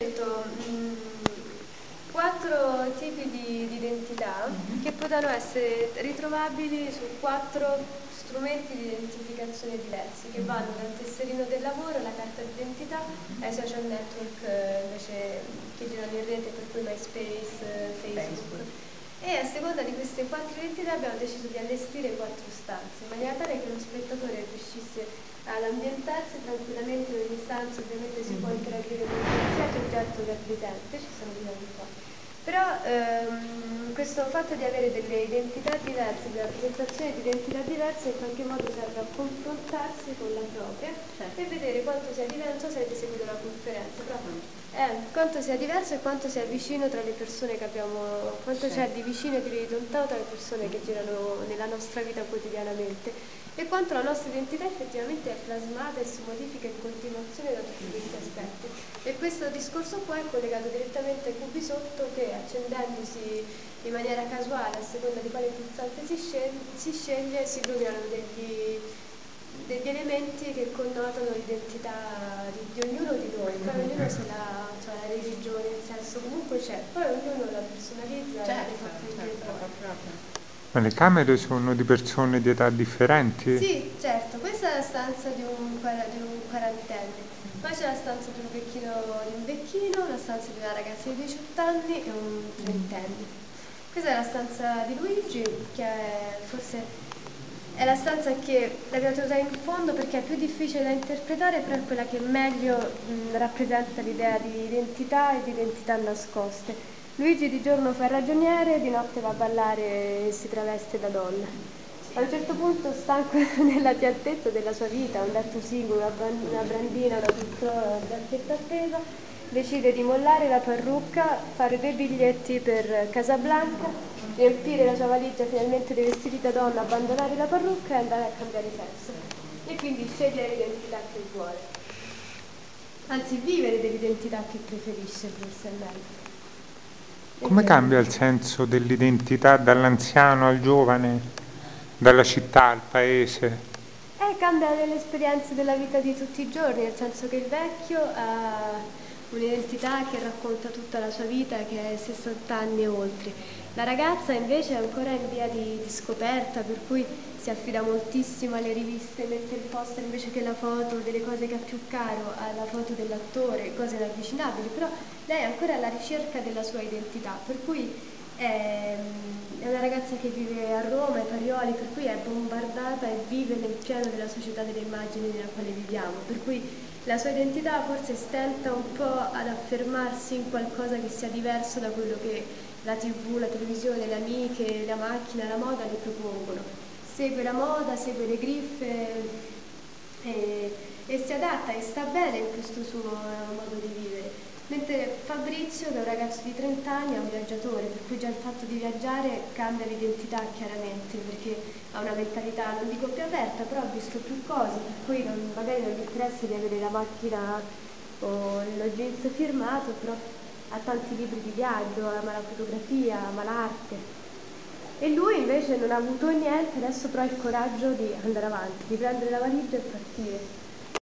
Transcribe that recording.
Quattro tipi di identità che potranno essere ritrovabili su quattro strumenti di identificazione diversi, che vanno dal tesserino del lavoro alla carta d'identità ai social network invece che girano in rete, per cui MySpace, Facebook. E a seconda di queste quattro identità abbiamo deciso di allestire quattro stanze, in maniera tale che lo spettatore riuscisse ad ambientarsi tranquillamente in ogni stanza. Ovviamente si può interagire con sia soggetto che presente, ci sono diversi qua. Però questo fatto di avere delle identità diverse, della rappresentazione di identità diverse, in qualche modo serve a confrontarsi con la propria e vedere quanto sia diverso. Non so se avete seguito la conferenza, però quanto sia diverso e quanto sia vicino tra le persone che abbiamo, quanto sia di vicino e di lontano tra le persone che girano nella nostra vita quotidianamente, e quanto la nostra identità effettivamente è plasmata e si modifica in continuazione da tutti questi aspetti. E questo discorso qua è collegato direttamente ai cubi sotto, che accendendosi in maniera casuale, a seconda di quale pulsante si sceglie, si illuminano degli elementi che connotano l'identità di ognuno di noi. Poi ognuno se la religione, il sesso, comunque c'è, poi ognuno la personalizza e le fa prendere fuori. Ma le camere sono di persone di età differenti? Sì, certo, questa è la stanza di un quarantenne, poi c'è la stanza di un vecchino, una stanza di una ragazza di 18 anni e un trentenne. Questa è la stanza di Luigi, che forse è la stanza che l'abbiamo tenuta in fondo perché è più difficile da interpretare, però è quella che meglio rappresenta l'idea di identità e di identità nascoste. Luigi di giorno fa il ragioniere, di notte va a ballare e si traveste da donna. A un certo punto, stanco nella piattezza della sua vita, un letto singolo, una brandina, una piccola giacchetta appesa, decide di mollare la parrucca, fare 2 biglietti per Casablanca, riempire la sua valigia finalmente dei vestiti da donna, abbandonare la parrucca e andare a cambiare sesso. E quindi scegliere l'identità che vuole. Anzi, vivere dell'identità che preferisce, forse è meglio. Come cambia il senso dell'identità dall'anziano al giovane, dalla città al paese? Cambia nelle esperienze della vita di tutti i giorni, nel senso che il vecchio ha un'identità che racconta tutta la sua vita, che è 60 anni e oltre. La ragazza invece è ancora in via di scoperta, per cui si affida moltissimo alle riviste, mette il poster invece che la foto delle cose che ha più caro alla foto dell'attore, cose inavvicinabili, però lei è ancora alla ricerca della sua identità, per cui è una ragazza che vive a Roma, ai Parioli, per cui è bombardata e vive nel pieno della società delle immagini nella quale viviamo, per cui la sua identità forse stenta un po' ad affermarsi in qualcosa che sia diverso da quello che la TV, la televisione, le amiche, la macchina, la moda le propongono. Segue la moda, segue le griffe e si adatta e sta bene in questo suo modo di vivere. Mentre Fabrizio, che è un ragazzo di 30 anni, è un viaggiatore, per cui già il fatto di viaggiare cambia l'identità chiaramente, perché ha una mentalità, non dico più aperta, però ha visto più cose, per cui magari non gli interessa di avere la macchina o lo jeans firmato, però ha tanti libri di viaggio, ama la fotografia, ama l'arte. E lui invece non ha avuto niente, adesso però ha il coraggio di andare avanti, di prendere la valigia e partire.